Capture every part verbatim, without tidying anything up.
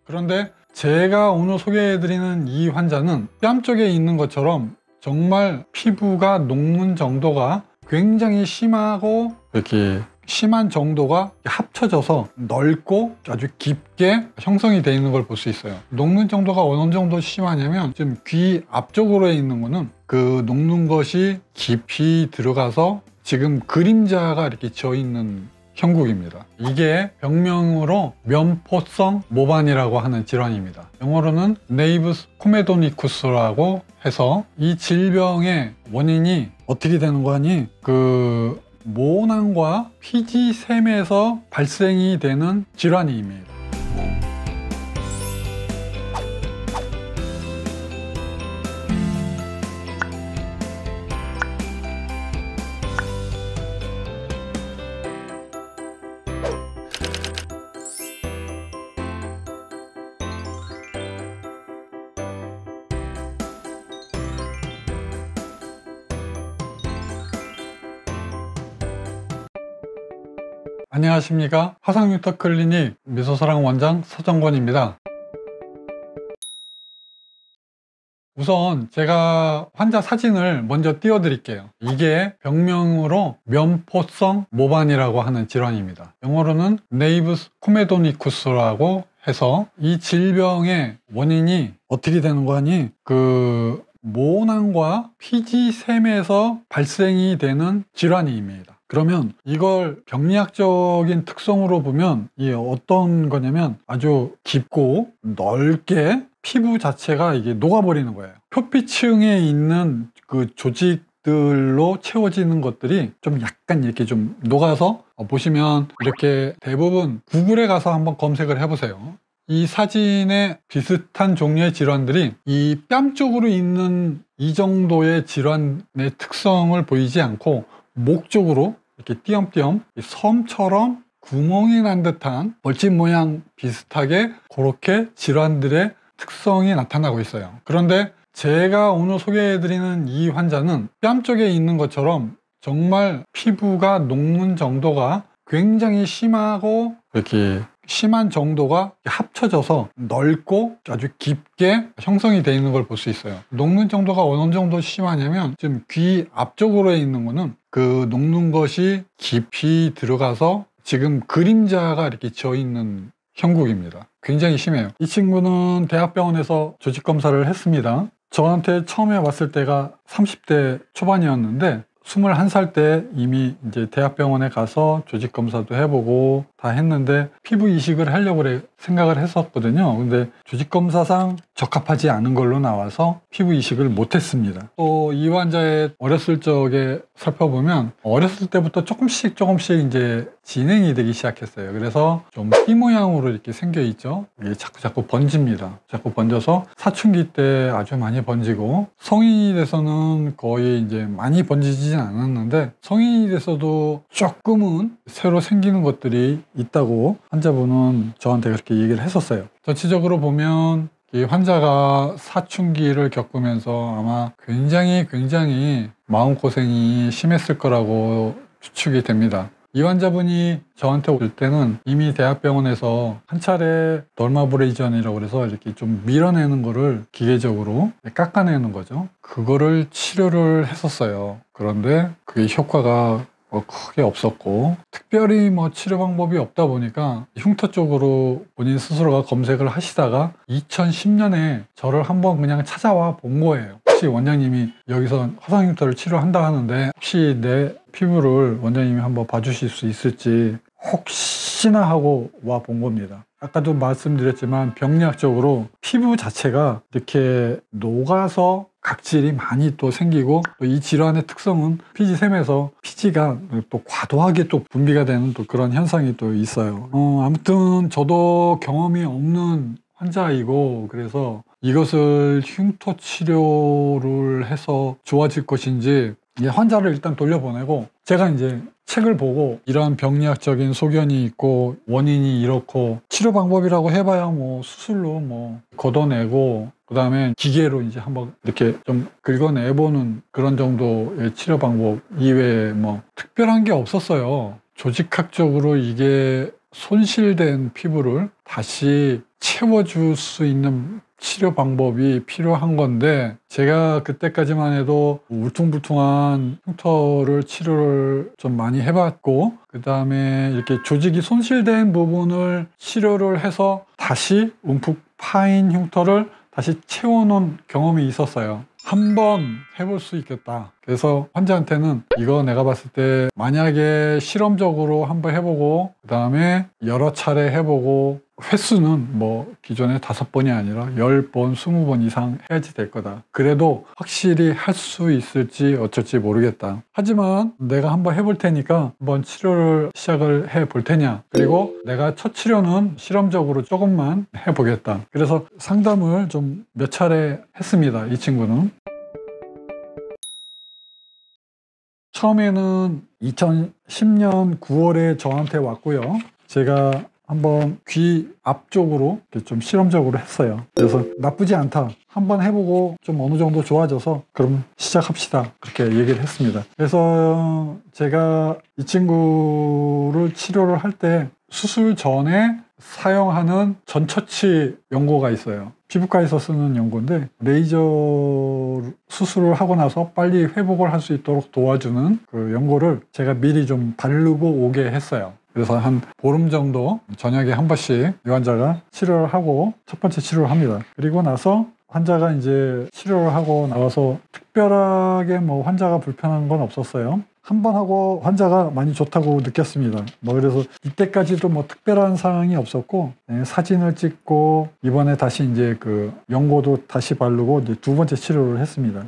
그런데 제가 오늘 소개해드리는 이 환자는 뺨 쪽에 있는 것처럼 정말 피부가 녹는 정도가 굉장히 심하고 이렇게 심한 정도가 합쳐져서 넓고 아주 깊게 형성이 되어 있는 걸 볼 수 있어요. 녹는 정도가 어느 정도 심하냐면 지금 귀 앞쪽으로 있는 거는 그 녹는 것이 깊이 들어가서 지금 그림자가 이렇게 져 있는 형국입니다. 이게 병명으로 면포성 모반이라고 하는 질환입니다. 영어로는 네이브스 코메도니쿠스라고 해서 이 질병의 원인이 어떻게 되는 거니? 그 모낭과 피지샘에서 발생이 되는 질환입니다. 안녕하십니까, 화상흉터클리닉 미소사랑 원장 서정권입니다. 우선 제가 환자 사진을 먼저 띄워 드릴게요. 이게 병명으로 면포성 모반이라고 하는 질환입니다. 영어로는 네이브스 코메도니쿠스라고 해서 이 질병의 원인이 어떻게 되는 거니? 그 모낭과 피지샘에서 발생이 되는 질환입니다. 그러면 이걸 병리학적인 특성으로 보면 이게 어떤 거냐면 아주 깊고 넓게 피부 자체가 이게 녹아버리는 거예요. 표피층에 있는 그 조직들로 채워지는 것들이 좀 약간 이렇게 좀 녹아서 보시면 이렇게 대부분 구글에 가서 한번 검색을 해보세요. 이 사진에 비슷한 종류의 질환들이 이 뺨 쪽으로 있는 이 정도의 질환의 특성을 보이지 않고 목 쪽으로 이렇게 띄엄띄엄 섬처럼 구멍이 난 듯한 벌집 모양 비슷하게 그렇게 질환들의 특성이 나타나고 있어요. 그런데 제가 오늘 소개해드리는 이 환자는 뺨 쪽에 있는 것처럼 정말 피부가 녹는 정도가 굉장히 심하고 이렇게 심한 정도가 합쳐져서 넓고 아주 깊게 형성이 되어 있는 걸 볼 수 있어요. 녹는 정도가 어느 정도 심하냐면 지금 귀 앞쪽으로 있는 거는 그 녹는 것이 깊이 들어가서 지금 그림자가 이렇게 져 있는 형국입니다. 굉장히 심해요. 이 친구는 대학병원에서 조직검사를 했습니다. 저한테 처음에 왔을 때가 삼십 대 초반이었는데 스물한 살 때 이미 이제 대학병원에 가서 조직검사도 해보고 다 했는데 피부 이식을 하려고 그래 생각을 했었거든요. 근데 조직검사상 적합하지 않은 걸로 나와서 피부 이식을 못했습니다. 또 이 환자의 어렸을 적에 살펴보면 어렸을 때부터 조금씩 조금씩 이제 진행이 되기 시작했어요. 그래서 좀 띠 모양으로 이렇게 생겨 있죠. 이게 자꾸 자꾸 번집니다. 자꾸 번져서 사춘기 때 아주 많이 번지고 성인이 돼서는 거의 이제 많이 번지진 않았는데 성인이 돼서도 조금은 새로 생기는 것들이 있다고 환자분은 저한테 그렇게 얘기를 했었어요. 전체적으로 보면 이 환자가 사춘기를 겪으면서 아마 굉장히 굉장히 마음고생이 심했을 거라고 추측이 됩니다. 이 환자분이 저한테 올 때는 이미 대학병원에서 한 차례 덜마브레이전이라고 해서 이렇게 좀 밀어내는 거를 기계적으로 깎아내는 거죠. 그거를 치료를 했었어요. 그런데 그게 효과가 뭐 크게 없었고 특별히 뭐 치료 방법이 없다 보니까 흉터 쪽으로 본인 스스로가 검색을 하시다가 이천십 년에 저를 한번 그냥 찾아와 본 거예요. 혹시 원장님이 여기서 화상흉터를 치료한다 하는데 혹시 내 피부를 원장님이 한번 봐주실 수 있을지 혹시나 하고 와 본 겁니다. 아까도 말씀드렸지만 병리학적으로 피부 자체가 이렇게 녹아서 각질이 많이 또 생기고 또 이 질환의 특성은 피지샘에서 피지가 또 과도하게 또 분비가 되는 또 그런 현상이 또 있어요. 어, 아무튼 저도 경험이 없는 환자이고 그래서 이것을 흉터 치료를 해서 좋아질 것인지 환자를 일단 돌려보내고 제가 이제 책을 보고 이러한 병리학적인 소견이 있고 원인이 이렇고 치료 방법이라고 해봐야 뭐 수술로 뭐 걷어내고 그 다음에 기계로 이제 한번 이렇게 좀 긁어내보는 그런 정도의 치료 방법 이외에 뭐 특별한 게 없었어요. 조직학적으로 이게 손실된 피부를 다시 채워줄 수 있는 치료 방법이 필요한 건데, 제가 그때까지만 해도 울퉁불퉁한 흉터를 치료를 좀 많이 해봤고, 그 다음에 이렇게 조직이 손실된 부분을 치료를 해서 다시 움푹 파인 흉터를 다시 채워놓은 경험이 있었어요. 한번 해볼 수 있겠다. 그래서 환자한테는 이거 내가 봤을 때 만약에 실험적으로 한번 해보고 그 다음에 여러 차례 해보고 횟수는 뭐 기존에 다섯 번이 아니라 열 번, 스무 번 이상 해야지 될 거다. 그래도 확실히 할 수 있을지 어쩔지 모르겠다. 하지만 내가 한번 해볼 테니까 한번 치료를 시작을 해볼 테냐. 그리고 내가 첫 치료는 실험적으로 조금만 해보겠다. 그래서 상담을 좀 몇 차례 했습니다. 이 친구는. 처음에는 이천십 년 구월에 저한테 왔고요. 제가 한번 귀 앞쪽으로 좀 실험적으로 했어요. 그래서 나쁘지 않다. 한번 해보고 좀 어느 정도 좋아져서 그럼 시작합시다. 그렇게 얘기를 했습니다. 그래서 제가 이 친구를 치료를 할 때 수술 전에 사용하는 전처치 연고가 있어요. 피부과에서 쓰는 연고인데 레이저 수술을 하고 나서 빨리 회복을 할 수 있도록 도와주는 그 연고를 제가 미리 좀 바르고 오게 했어요. 그래서 한 보름 정도 저녁에 한 번씩 이 환자가 치료를 하고 첫 번째 치료를 합니다. 그리고 나서 환자가 이제 치료를 하고 나와서 특별하게 뭐 환자가 불편한 건 없었어요. 한 번 하고 환자가 많이 좋다고 느꼈습니다. 뭐 그래서 이때까지도 뭐 특별한 사항이 없었고, 네, 사진을 찍고 이번에 다시 이제 그 연고도 다시 바르고 이제 두 번째 치료를 했습니다.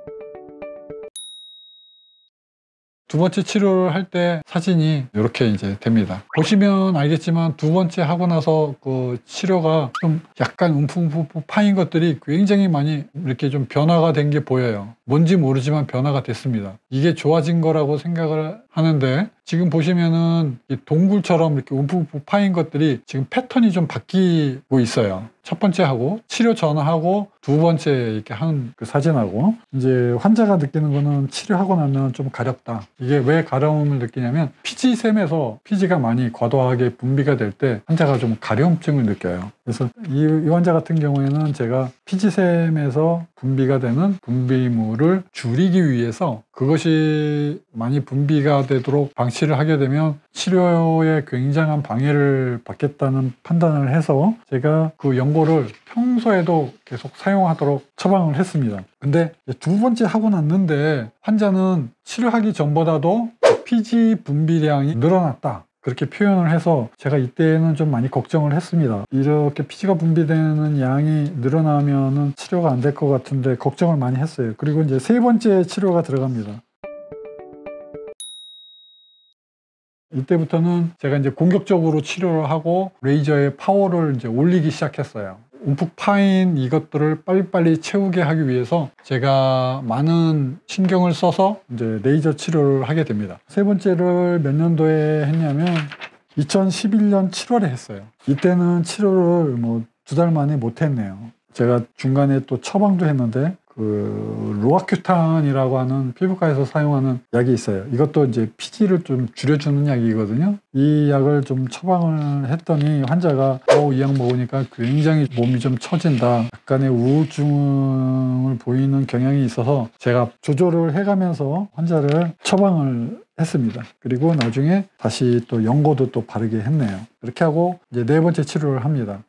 두 번째 치료를 할 때 사진이 이렇게 이제 됩니다. 보시면 알겠지만 두 번째 하고 나서 그 치료가 좀 약간 움푹움푹 파인 것들이 굉장히 많이 이렇게 좀 변화가 된 게 보여요. 뭔지 모르지만 변화가 됐습니다. 이게 좋아진 거라고 생각을 하는데 지금 보시면은 이 동굴처럼 이렇게 움푹움푹 파인 것들이 지금 패턴이 좀 바뀌고 있어요. 첫 번째 하고 치료 전하고 두 번째 이렇게 하는 그 사진하고 이제 환자가 느끼는 거는 치료하고 나면 좀 가렵다. 이게 왜 가려움을 느끼냐면 피지샘에서 피지가 많이 과도하게 분비가 될 때 환자가 좀 가려움증을 느껴요. 그래서 이, 이 환자 같은 경우에는 제가 피지샘에서 분비가 되는 분비물을 줄이기 위해서 그것이 많이 분비가 되도록 방치를 하게 되면 치료에 굉장한 방해를 받겠다는 판단을 해서 제가 그 연고를 평소에도 계속 사용하도록 처방을 했습니다. 근데 두 번째 하고 났는데 환자는 치료하기 전보다도 피지 분비량이 늘어났다. 그렇게 표현을 해서 제가 이때는 좀 많이 걱정을 했습니다. 이렇게 피지가 분비되는 양이 늘어나면은 치료가 안 될 것 같은데 걱정을 많이 했어요. 그리고 이제 세 번째 치료가 들어갑니다. 이때부터는 제가 이제 공격적으로 치료를 하고 레이저의 파워를 이제 올리기 시작했어요. 움푹 파인 이것들을 빨리빨리 채우게 하기 위해서 제가 많은 신경을 써서 이제 레이저 치료를 하게 됩니다. 세 번째를 몇 년도에 했냐면 이천십일 년 칠월에 했어요. 이때는 치료를 뭐 두 달 만에 못 했네요. 제가 중간에 또 처방도 했는데 그 로아큐탄이라고 하는 피부과에서 사용하는 약이 있어요. 이것도 이제 피지를 좀 줄여주는 약이거든요. 이 약을 좀 처방을 했더니 환자가 어, 이 약 먹으니까 굉장히 몸이 좀 처진다. 약간의 우울증을 보이는 경향이 있어서 제가 조절을 해가면서 환자를 처방을 했습니다. 그리고 나중에 다시 또 연고도 또 바르게 했네요. 그렇게 하고 이제 네 번째 치료를 합니다.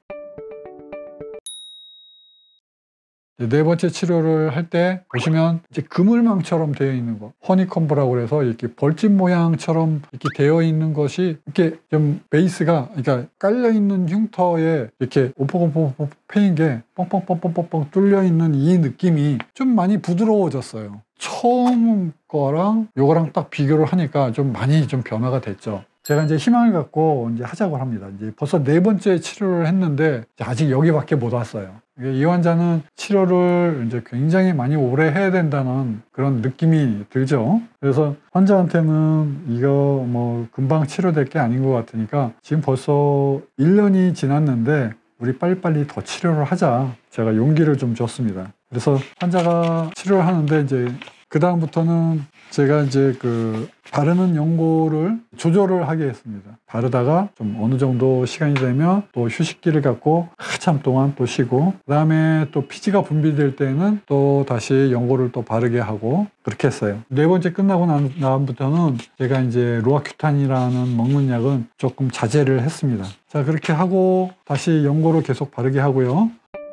네 번째 치료를 할 때 보시면 이제 그물망처럼 되어 있는 거, 허니콤브라고 해서 이렇게 벌집 모양처럼 이렇게 되어 있는 것이 이렇게 좀 베이스가 그러니까 깔려 있는 흉터에 이렇게 오목오목 패인 게 뻥뻥뻥뻥뻥뻥 뚫려 있는 이 느낌이 좀 많이 부드러워졌어요. 처음 거랑 요거랑 딱 비교를 하니까 좀 많이 좀 변화가 됐죠. 제가 이제 희망을 갖고 이제 하자고 합니다. 이제 벌써 네 번째 치료를 했는데 아직 여기밖에 못 왔어요. 이 환자는 치료를 이제 굉장히 많이 오래 해야 된다는 그런 느낌이 들죠. 그래서 환자한테는 이거 뭐 금방 치료될 게 아닌 것 같으니까 지금 벌써 일 년이 지났는데 우리 빨리빨리 더 치료를 하자. 제가 용기를 좀 줬습니다. 그래서 환자가 치료를 하는데 이제 그 다음부터는 제가 이제 그 바르는 연고를 조절을 하게 했습니다. 바르다가 좀 어느 정도 시간이 되면 또 휴식기를 갖고 한참 동안 또 쉬고, 그 다음에 또 피지가 분비될 때는 또 다시 연고를 또 바르게 하고 그렇게 했어요. 네 번째 끝나고 난 다음부터는 제가 이제 로아큐탄이라는 먹는 약은 조금 자제를 했습니다. 자, 그렇게 하고 다시 연고를 계속 바르게 하고요.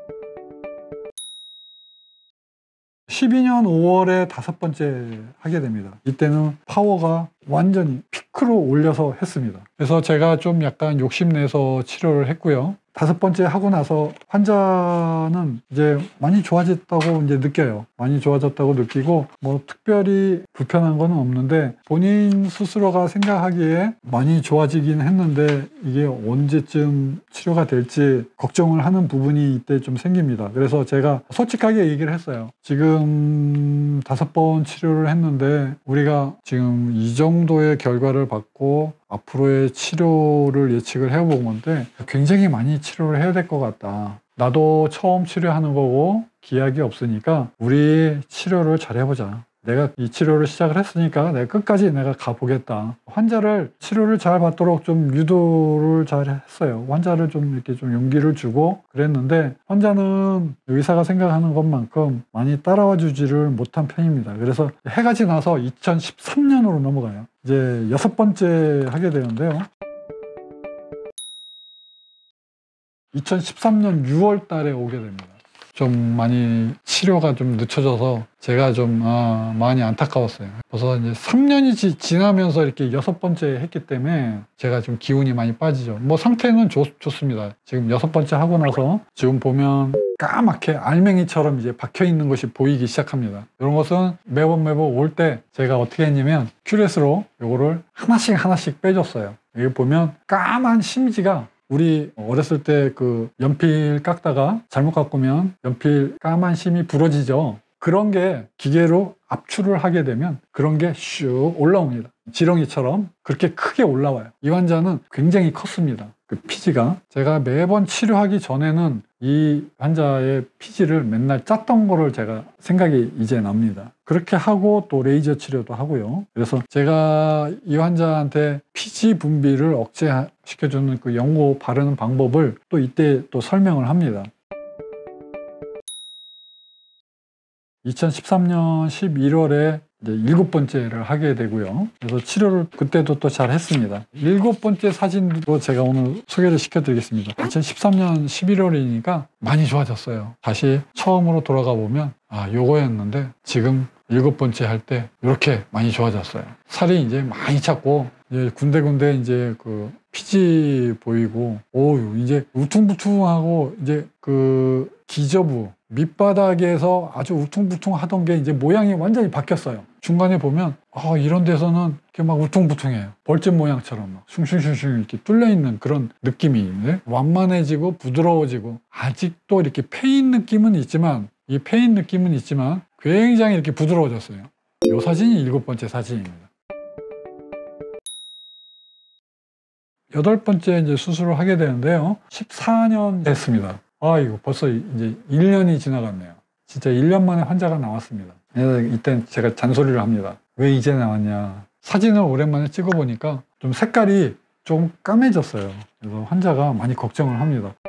십이 년 오월에 다섯 번째 하게 됩니다. 이때는 파워가 완전히 피크로 올려서 했습니다. 그래서 제가 좀 약간 욕심내서 치료를 했고요. 다섯 번째 하고 나서 환자는 이제 많이 좋아졌다고 이제 느껴요. 많이 좋아졌다고 느끼고 뭐 특별히 불편한 건 없는데, 본인 스스로가 생각하기에 많이 좋아지긴 했는데 이게 언제쯤 치료가 될지 걱정을 하는 부분이 이때 좀 생깁니다. 그래서 제가 솔직하게 얘기를 했어요. 지금 다섯 번 치료를 했는데 우리가 지금 이 정도의 결과를 받고 앞으로의 치료를 예측을 해본 건데 굉장히 많이 치료를 해야 될 것 같다. 나도 처음 치료하는 거고 기약이 없으니까 우리 치료를 잘 해보자. 내가 이 치료를 시작을 했으니까 내가 끝까지 내가 가보겠다. 환자를 치료를 잘 받도록 좀 유도를 잘 했어요. 환자를 좀 이렇게 좀 용기를 주고 그랬는데 환자는 의사가 생각하는 것만큼 많이 따라와 주지를 못한 편입니다. 그래서 해가 지나서 이천십삼 년으로 넘어가요. 이제 여섯 번째 하게 되는데요. 이천십삼 년 유월 달에 오게 됩니다. 좀 많이 치료가 좀 늦춰져서 제가 좀 아, 많이 안타까웠어요. 벌써 이제 삼 년이 지, 지나면서 이렇게 여섯 번째 했기 때문에 제가 좀 기운이 많이 빠지죠. 뭐 상태는 좋, 좋습니다. 지금 여섯 번째 하고 나서 지금 보면 까맣게 알맹이처럼 이제 박혀 있는 것이 보이기 시작합니다. 이런 것은 매번 매번 올 때 제가 어떻게 했냐면 큐레스로 요거를 하나씩 하나씩 빼줬어요. 여기 보면 까만 심지가, 우리 어렸을 때 그 연필 깎다가 잘못 깎으면 연필 까만 심이 부러지죠. 그런 게 기계로 압출을 하게 되면 그런 게 슉 올라옵니다. 지렁이처럼 그렇게 크게 올라와요. 이 환자는 굉장히 컸습니다. 그 피지가. 제가 매번 치료하기 전에는 이 환자의 피지를 맨날 짰던 거를 제가 생각이 이제 납니다. 그렇게 하고 또 레이저 치료도 하고요. 그래서 제가 이 환자한테 피지 분비를 억제시켜주는 그 연고 바르는 방법을 또 이때 또 설명을 합니다. 이천십삼 년 십일월에 이제 일곱 번째를 하게 되고요. 그래서 치료를 그때도 또 잘 했습니다. 일곱 번째 사진도 제가 오늘 소개를 시켜드리겠습니다. 이천십삼 년 십일월이니까 많이 좋아졌어요. 다시 처음으로 돌아가 보면 아, 요거였는데 지금 일곱 번째 할 때 이렇게 많이 좋아졌어요. 살이 이제 많이 찼고 이제 군데군데 이제 그 피지 보이고, 오, 이제 울퉁불퉁하고 이제 그 기저부 밑바닥에서 아주 울퉁불퉁 하던 게 이제 모양이 완전히 바뀌었어요. 중간에 보면 아, 이런 데서는 이렇게 막 울퉁불퉁해요. 벌집 모양처럼 막 슝슝슝슝 이렇게 뚫려 있는 그런 느낌이 있는데 완만해지고 부드러워지고, 아직도 이렇게 페인 느낌은 있지만 이 페인 느낌은 있지만 굉장히 이렇게 부드러워졌어요. 이 사진이 일곱 번째 사진입니다. 여덟 번째 이제 수술을 하게 되는데요. 십사 년 됐습니다. 아, 이거 벌써 이제 일 년이 지나갔네요. 진짜 일 년 만에 환자가 나왔습니다. 이때 제가 잔소리를 합니다. 왜 이제 나왔냐. 사진을 오랜만에 찍어보니까 좀 색깔이 좀 까매졌어요. 그래서 환자가 많이 걱정을 합니다.